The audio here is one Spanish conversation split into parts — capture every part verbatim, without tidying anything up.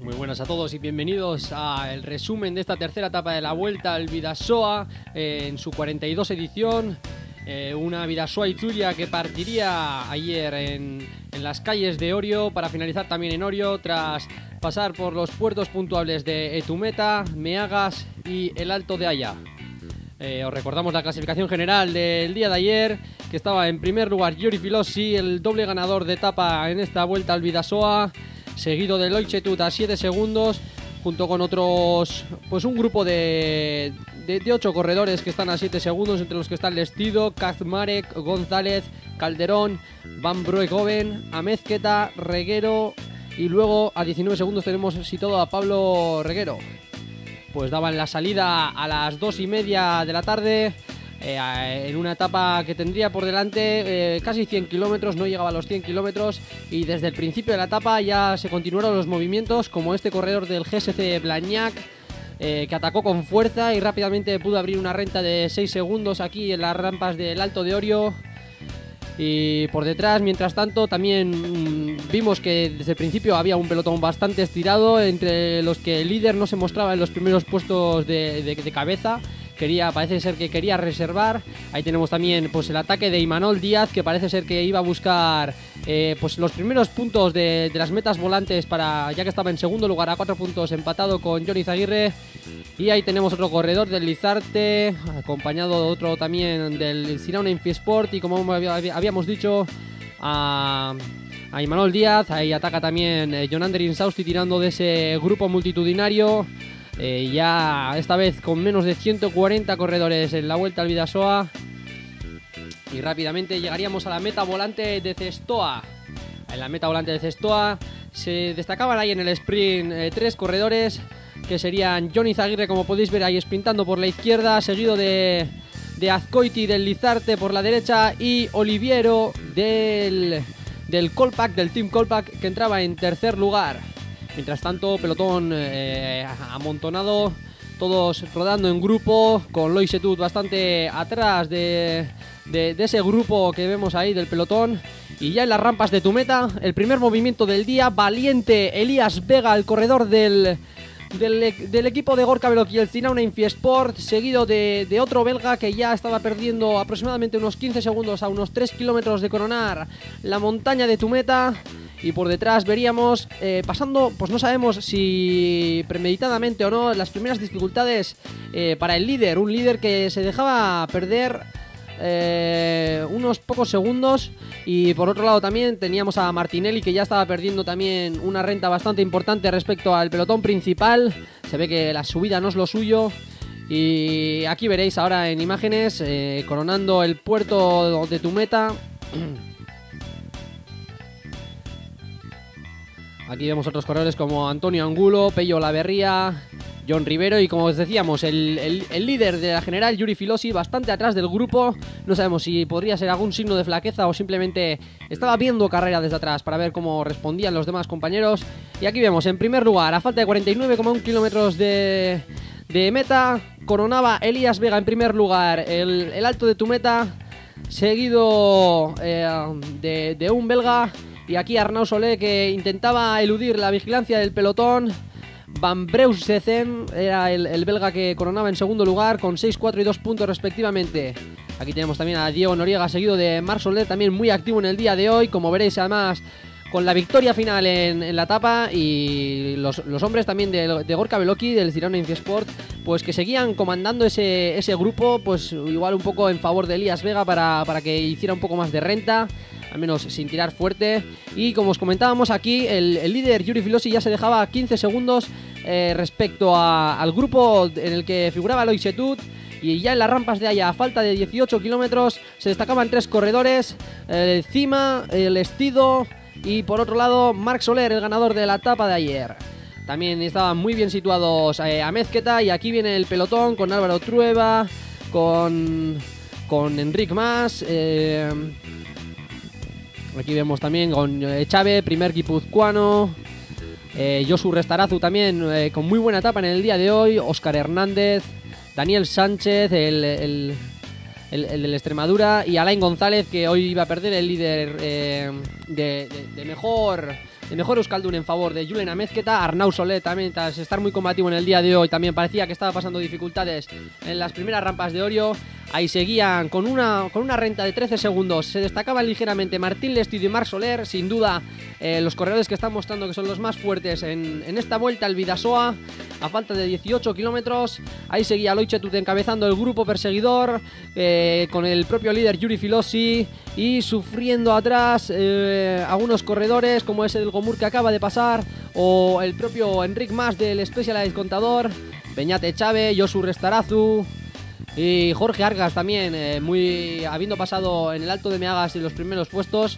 Muy buenas a todos y bienvenidos al resumen de esta tercera etapa de la Vuelta al Bidasoa eh, en su cuarenta y dos edición. Eh, una Bidasoa Itzulia que partiría ayer en, en las calles de Orio para finalizar también en Orio tras pasar por los puertos puntuables de Etumeta, Meagas y el Alto de Aya. Eh, os recordamos la clasificación general del día de ayer, que estaba en primer lugar Giori Filosi, el doble ganador de etapa en esta Vuelta al Bidasoa, seguido de Loichetut a siete segundos, junto con otros, pues un grupo de, de, de ocho corredores que están a siete segundos, entre los que están Lestido, Kazmarek, González, Calderón, Van Broekhoven, Amezqueta, Reguero, y luego a diecinueve segundos tenemos situado a Pablo Reguero. Pues daban la salida a las dos y media de la tarde, eh, en una etapa que tendría por delante eh, casi cien kilómetros, no llegaba a los cien kilómetros, y desde el principio de la etapa ya se continuaron los movimientos, como este corredor del G S C Blagnac, eh, que atacó con fuerza y rápidamente pudo abrir una renta de seis segundos aquí en las rampas del Alto de Orio. Y por detrás, mientras tanto, también mmm, vimos que desde el principio había un pelotón bastante estirado, entre los que el líder no se mostraba en los primeros puestos de, de, de cabeza. Quería, parece ser que quería reservar. Ahí tenemos también pues el ataque de Imanol Díaz, que parece ser que iba a buscar eh, pues los primeros puntos de, de las metas volantes, para ya que estaba en segundo lugar a cuatro puntos, empatado con Johnny Zaguirre. Y ahí tenemos otro corredor del Lizarte, acompañado de otro también del Sirauna Infiesport, y como habíamos dicho, a, a Imanol Díaz. Ahí ataca también eh, Jonander Insausti, tirando de ese grupo multitudinario. Eh, ya esta vez con menos de ciento cuarenta corredores en la Vuelta al Bidasoa. Y rápidamente llegaríamos a la meta volante de Zestoa. En la meta volante de Zestoa se destacaban ahí en el sprint eh, tres corredores, que serían Johnny Zaguirre, como podéis ver ahí sprintando por la izquierda, seguido de, de Azcoiti del Lizarte por la derecha, y Oliviero del, del Colpack, del Team Colpack, que entraba en tercer lugar. Mientras tanto, pelotón eh, amontonado, todos rodando en grupo, con Loichetut bastante atrás de, de, de ese grupo que vemos ahí del pelotón. Y ya en las rampas de Etumeta, el primer movimiento del día, valiente Elías Vega, el corredor del, del, del equipo de Gorka Beloki, el Sirauna Infiesport, seguido de, de otro belga que ya estaba perdiendo aproximadamente unos quince segundos a unos tres kilómetros de coronar la montaña de Etumeta. Y por detrás veríamos, eh, pasando, pues no sabemos si premeditadamente o no, las primeras dificultades eh, para el líder. Un líder que se dejaba perder eh, unos pocos segundos. Y por otro lado también teníamos a Martinelli, que ya estaba perdiendo también una renta bastante importante respecto al pelotón principal. Se ve que la subida no es lo suyo. Y aquí veréis ahora en imágenes, eh, coronando el puerto de Etumeta. Aquí vemos otros corredores como Antonio Angulo, Pello Olaverría, John Rivero, y como os decíamos, el, el, el líder de la general, Giori Filosi, bastante atrás del grupo. No sabemos si podría ser algún signo de flaqueza o simplemente estaba viendo carrera desde atrás para ver cómo respondían los demás compañeros. Y aquí vemos, en primer lugar, a falta de cuarenta y nueve coma uno kilómetros de, de meta, coronaba Elías Vega en primer lugar el, el Alto de Etumeta, seguido eh, de, de un belga. Y aquí Arnau Solé, que intentaba eludir la vigilancia del pelotón. Van Breusecen era el, el belga que coronaba en segundo lugar, con seis, cuatro y dos puntos respectivamente. Aquí tenemos también a Diego Noriega, seguido de Marc Solé, también muy activo en el día de hoy, como veréis, además con la victoria final en, en la etapa. Y los, los hombres también de, de Gorka Beloki, del Sirauna Infiesport, pues que seguían comandando ese, ese grupo, pues igual un poco en favor de Elías Vega, para, para que hiciera un poco más de renta, al menos sin tirar fuerte. Y como os comentábamos aquí, el, el líder Giori Filosi ya se dejaba quince segundos eh, respecto a, al grupo en el que figuraba Loichetut. Y ya en las rampas de Aya, a falta de dieciocho kilómetros, se destacaban tres corredores, el Cima, el Estido y por otro lado Marc Soler, el ganador de la etapa de ayer. También estaban muy bien situados eh, Amezqueta, y aquí viene el pelotón con Álvaro Trueba, con, con Enric Mas. Eh, aquí vemos también con eh, Chave, primer guipuzcoano. Eh, Josu Restarazu también eh, con muy buena etapa en el día de hoy. Óscar Hernández, Daniel Sánchez, el, el, el, el de Extremadura, y Alain González, que hoy iba a perder el líder eh, de, de, de mejor... El mejor Euskaldun en favor de Julen Amezketa. Arnau Soler también, tras estar muy combativo en el día de hoy, también parecía que estaba pasando dificultades en las primeras rampas de Orio. Ahí seguían con una, con una renta de trece segundos. Se destacaban ligeramente Martín Lestido y Marc Soler. Sin duda, eh, los corredores que están mostrando que son los más fuertes en, en esta vuelta al Bidasoa. A falta de dieciocho kilómetros. Ahí seguía Loichetut encabezando el grupo perseguidor, eh, con el propio líder Yuri Filosi. Y sufriendo atrás eh, algunos corredores, como ese del Gomur que acaba de pasar, o el propio Enric Mas del Specialized Contador, Beñat Echave, Josu Restarazu y Jorge Argas también, eh, muy habiendo pasado en el Alto de Meagas en los primeros puestos.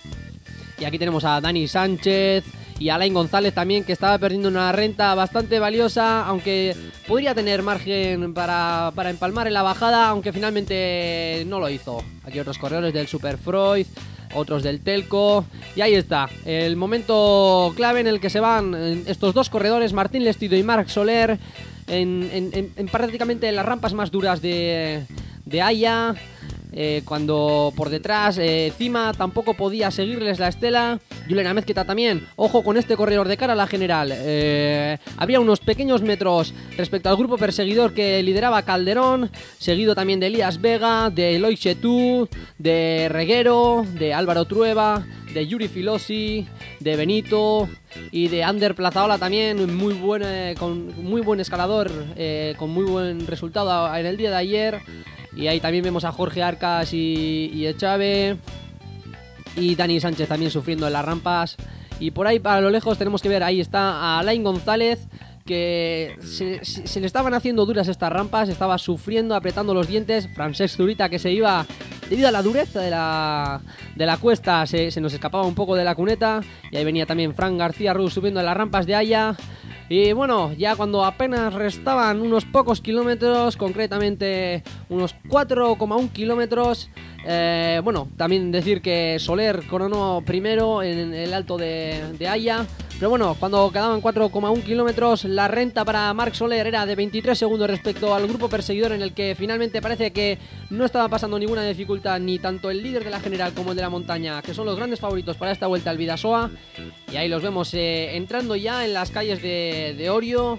Y aquí tenemos a Dani Sánchez y Alain González también, que estaba perdiendo una renta bastante valiosa, aunque podría tener margen para, para empalmar en la bajada, aunque finalmente no lo hizo. Aquí otros corredores del Super Freud, otros del Telco, y ahí está, el momento clave en el que se van estos dos corredores, Martín Lestido y Marc Soler, en, en, en, en prácticamente las rampas más duras de, de Haya. Eh, cuando por detrás eh, Cima tampoco podía seguirles la estela. Julen Amezketa también, ojo con este corredor de cara a la general. eh, Habría unos pequeños metros respecto al grupo perseguidor que lideraba Calderón, seguido también de Elías Vega, de Eloy Chetu, de Reguero, de Álvaro Trueba, de Yuri Filosi, de Benito y de Ander Plazaola también, muy buen, eh, con muy buen escalador, eh, con muy buen resultado en el día de ayer. Y ahí también vemos a Jorge Arcas y, y Echave. Y Dani Sánchez también sufriendo en las rampas. Y por ahí para lo lejos tenemos que ver, ahí está a Alain González, que se, se le estaban haciendo duras estas rampas, estaba sufriendo, apretando los dientes. Francesc Zurita, que se iba, debido a la dureza de la, de la cuesta, se, se nos escapaba un poco de la cuneta. Y ahí venía también Fran García Ruz subiendo en las rampas de Haya. Y bueno, ya cuando apenas restaban unos pocos kilómetros, concretamente unos cuatro coma uno kilómetros, eh, bueno, también decir que Soler coronó primero en el Alto de, de Haya. Pero bueno, cuando quedaban cuatro coma uno kilómetros, la renta para Marc Soler era de veintitrés segundos respecto al grupo perseguidor, en el que finalmente parece que no estaba pasando ninguna dificultad ni tanto el líder de la general como el de la montaña, que son los grandes favoritos para esta vuelta al Bidasoa. Y ahí los vemos eh, entrando ya en las calles de, de Orio,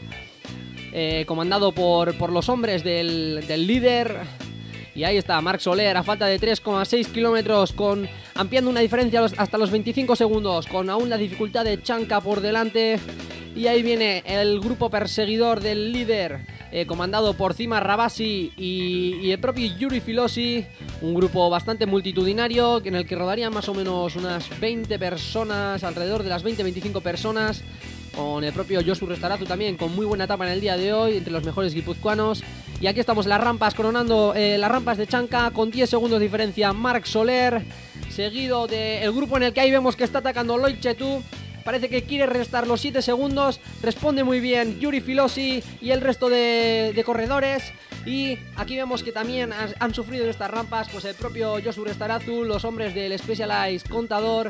eh, comandado por, por los hombres del, del líder. Y ahí está Marc Soler a falta de tres coma seis kilómetros, con ampliando una diferencia hasta los veinticinco segundos, con aún la dificultad de Chanca por delante. Y ahí viene el grupo perseguidor del líder, eh, comandado por Cima Rabasi y, y el propio Yuri Filosi. Un grupo bastante multitudinario, en el que rodarían más o menos unas veinte personas, alrededor de las veinte a veinticinco personas. Con el propio Josu Restarazu también, con muy buena etapa en el día de hoy, entre los mejores guipuzcoanos. Y aquí estamos en las rampas, coronando eh, las rampas de Chanca, con diez segundos de diferencia Marc Soler, seguido del grupo en el que ahí vemos que está atacando Loichetut. Parece que quiere restar los siete segundos, responde muy bien Yuri Filosi y el resto de, de corredores. Y aquí vemos que también han, han sufrido en estas rampas pues el propio Josu Restarazu, los hombres del Specialized Contador,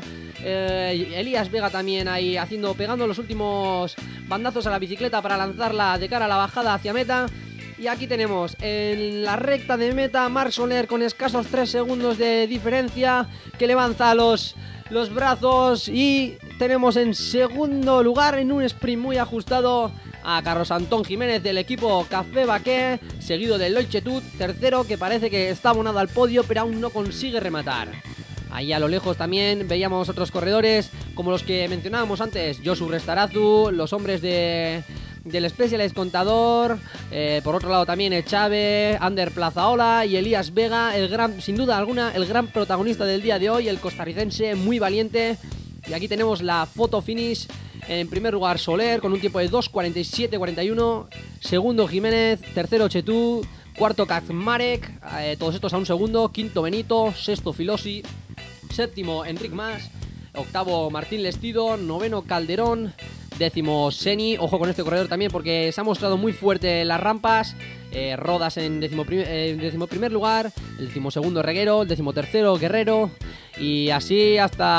eh, Elías Vega también ahí haciendo, pegando los últimos bandazos a la bicicleta para lanzarla de cara a la bajada hacia meta. Y aquí tenemos en la recta de meta Marc Soler con escasos tres segundos de diferencia, que levanta los, los brazos, y tenemos en segundo lugar, en un sprint muy ajustado, a Carlos Antón Jiménez del equipo Café Baqué, seguido de Loichetut, tercero, que parece que está abonado al podio pero aún no consigue rematar. Ahí a lo lejos también veíamos otros corredores como los que mencionábamos antes, Josu Restarazu, los hombres de... del Specialized Contador, eh, por otro lado también Echave, Ander Plazaola y Elías Vega, el gran, sin duda alguna, el gran protagonista del día de hoy, el costarricense muy valiente. Y aquí tenemos la foto finish. En primer lugar Soler con un tiempo de dos cuarenta y siete cuarenta y uno, segundo Jiménez, tercero Chetu, cuarto Kazmarek, eh, todos estos a un segundo, quinto Benito, sexto Filosi, séptimo Enric Mas, octavo Martín Lestido, noveno Calderón, décimo Seni. Ojo con este corredor también porque se ha mostrado muy fuerte en las rampas. eh, Rodas en décimo, prim eh, décimo primer lugar, el décimo segundo Reguero, el décimo tercero Guerrero, y así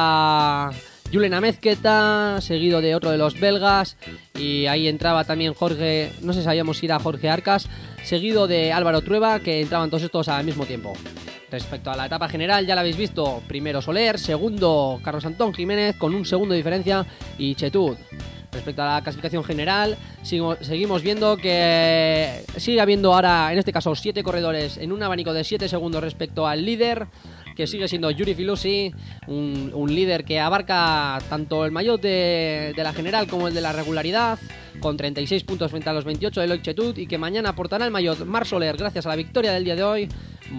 hasta Julen Amezketa, seguido de otro de los belgas. Y ahí entraba también Jorge, no sé si sabíamos si era Jorge Arcas, seguido de Álvaro Trueba, que entraban todos estos al mismo tiempo. Respecto a la etapa general, ya la habéis visto, primero Soler, segundo Carlos Antón Jiménez con un segundo de diferencia y Chetud. Respecto a la clasificación general, sigo, seguimos viendo que sigue habiendo ahora, en este caso, siete corredores en un abanico de siete segundos respecto al líder, que sigue siendo Yuri Filusi, un, un líder que abarca tanto el maillot de, de la general como el de la regularidad, con treinta y seis puntos frente a los veintiocho de Loic Chetud, y que mañana aportará el maillot Marc Soler gracias a la victoria del día de hoy.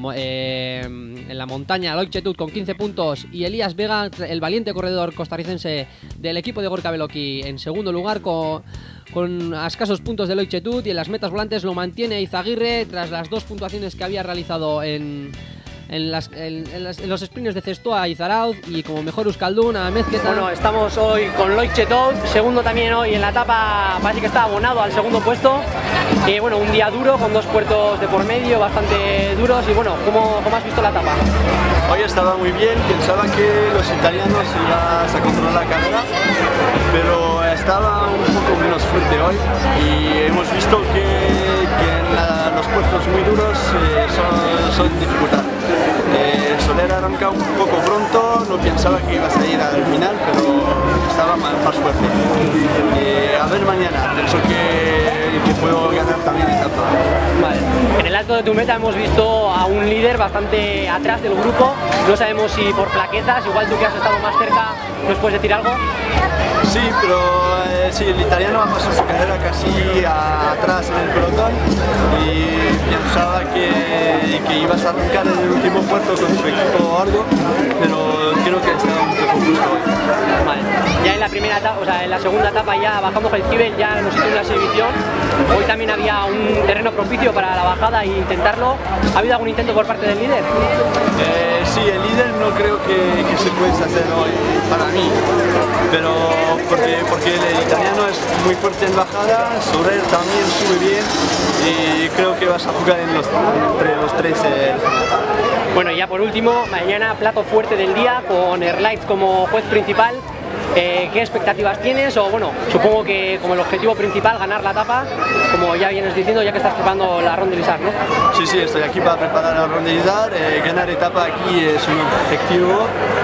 Eh, en la montaña Loic Chetud con quince puntos y Elías Vega, el valiente corredor costarricense del equipo de Gorka Beloki, en segundo lugar con, con a escasos puntos de Loic Chetud, y en las metas volantes lo mantiene Izaguirre tras las dos puntuaciones que había realizado en En, las, en, en, las, en los sprints de Zestoa y Zarauz, y como mejor Euskaldun a Mezqueta. Bueno, estamos hoy con Loic Chetud, segundo también hoy en la etapa, parece que está abonado al segundo puesto. Y bueno, un día duro con dos puertos de por medio bastante duros. Y bueno, ¿cómo, cómo has visto la etapa? Hoy estaba muy bien, pensaba que los italianos iban a controlar la carrera, pero estaba un poco menos fuerte hoy, y hemos visto que, que en la, los puestos muy duros eh, son, son dificultades. Eh, Soler arranca un poco pronto, no pensaba que ibas a ir al final, pero estaba más, más fuerte. Eh, a ver mañana, pienso que, que puedo ganar también esta etapa. Vale. En el alto de tu meta hemos visto a un líder bastante atrás del grupo, no sabemos si por plaquetas, igual tú que has estado más cerca, ¿nos puedes decir algo? Sí, pero eh, sí, el italiano ha pasado su carrera casi a, atrás en el pelotón, y pensaba que, que ibas a arrancar en el último puerto con su equipo o algo, pero creo que estaba un poco justo hoy. Vale. Ya en la primera etapa, o sea, en la segunda etapa ya bajamos el Cibel, ya nos hicimos una exhibición. Hoy también había un terreno propicio para la bajada e intentarlo. ¿Ha habido algún intento por parte del líder? Eh, sí, el líder no creo que, que se pueda hacer hoy para mí, pero porque, porque el italiano es muy fuerte en bajada, Soler también sube bien, y creo que vas a jugar en los, entre los tres. Eh. Bueno, y ya por último, mañana plato fuerte del día con Erlaitz como juez principal. Eh, ¿Qué expectativas tienes? O bueno, supongo que como el objetivo principal ganar la etapa, como ya vienes diciendo, ya que estás preparando la Ronde Lizard, ¿no? Sí, sí, estoy aquí para preparar la Ronde Lizard. Eh, ganar etapa aquí es un objetivo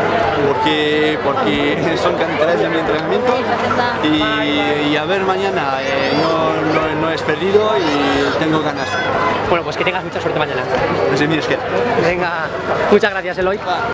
porque, porque son carreteras de mi entrenamiento, y, y a ver mañana, eh, no, no, no es perdido y tengo ganas. Bueno, pues que tengas mucha suerte mañana. No sé, mires que. Venga, muchas gracias, Eloy.